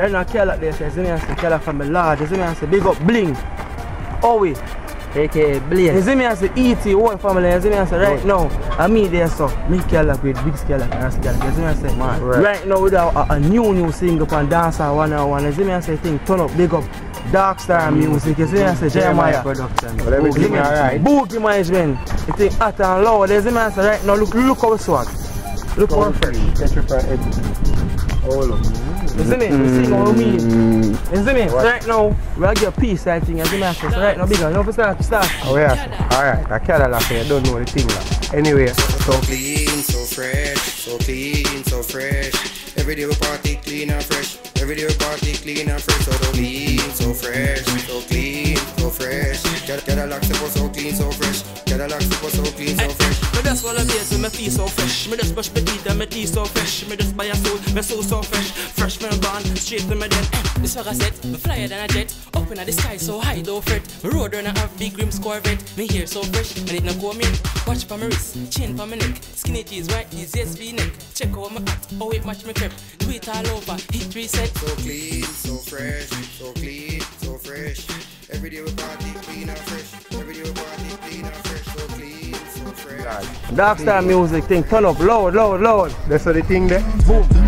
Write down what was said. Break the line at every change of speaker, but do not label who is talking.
There's no Kadillac there, so you see me, I say Kadillac from the Lord. You see me, I say big up Bling. Owie.
AKA Blaze.
You see me, I say E.T. whole family. You see me, I say right now, I me there, so me Kadillac with big Kadillac and Kadillac. You see me, I say man, right now with a new single on Dancehall 101. You see me, I say thing turn up, big up Dark Star Music. You see me, I say Jeremiah
production.
But everything alright.
Boogie management. You think hot and loud. You see me, I say right now, look how swag. Look how fresh.
Get you for everything. All of them.
You see me? You see what I mean? You see me? So right now, we'll get a peace I think. You see me? So right now, bigger. You know, start.
Oh yeah. Alright, I Kadillac, you don't know the thing like. Anyway,
so clean, so fresh, so clean, so fresh. Every day we party clean and fresh. Every day we party clean and fresh. So clean, so fresh, so clean, so fresh. Kadillac so clean, so fresh. Kadillac so clean, so fresh.
Me just wanna be so me feel so fresh. Me just brush my teeth and my teeth so fresh. Me just buy a soul, my soul so fresh. Fresh from born, straight to my dead. This what I said, me flyer than a jet. Up in the sky so high, don't fret. Me road runner have big rims Corvette. Me hair so fresh, and it no go me. Watch for my wrist, chain for my neck. Skinny tees, white tees, SB neck. Check out my hat, oh it match my crep. Do it all over, hit reset.
So clean, so fresh, so clean, so fresh. Every day we party clean and fresh. Every day we party clean and fresh. So clean, so fresh.
Dark Star Music thing, turn up, loud.
that's what the thing there.
Boom.